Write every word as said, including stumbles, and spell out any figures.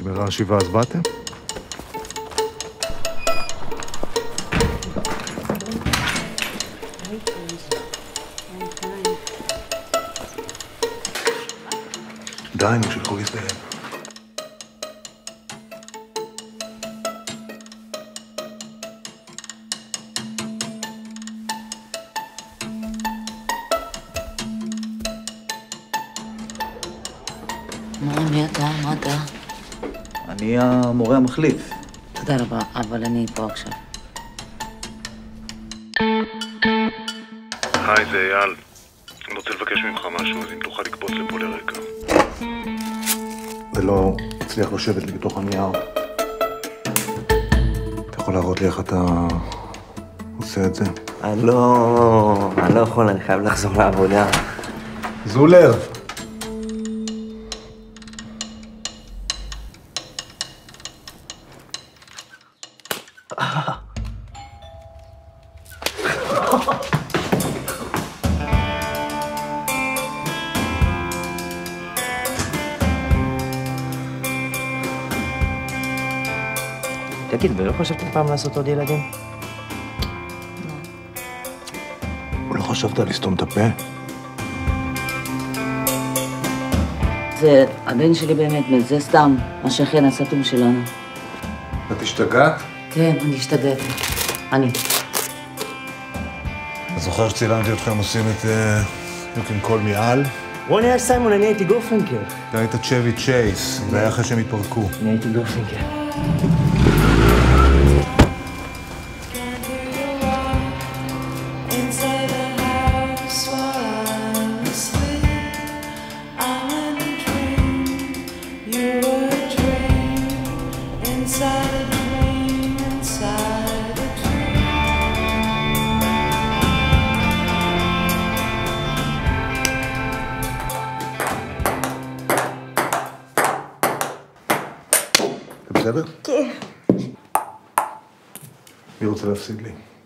נגמרה השבעה, אז באתם? די, הם שילכו להסתיים. מה, מי אתה? מה אתה? אני המורה המחליף. תודה רבה, אבל אני פה עכשיו. היי, זה אייל. אני רוצה לבקש ממך משהו, אז אם תוכל לקפוץ לפה לרגע. זה לא הצליח לשבת לי בתוך הנייר. אתה יכול להראות לי איך אתה עושה את זה? אני לא... אני לא יכול, אני חייב לחזור לעבודה. זולר! תגיד, ולא חשבתם פעם לעשות עוד ילדים? לא חשבת לסתום את הפה? זה הבן שלי באמת, זה סתם, השכן הסתום שלנו. את השתגעת? כן, אני השתגעתי. אני. אתה זוכר שצילמתי אתכם עושים את יוק עם קול מעל? רוני היה סיימון, אני הייתי גורפינקר. אתה היית צ'בי צ'ייס, זה היה אחרי שהם התפרקו. אני הייתי גורפינקר. בסדר? כן. מי רוצה להפסיד לי?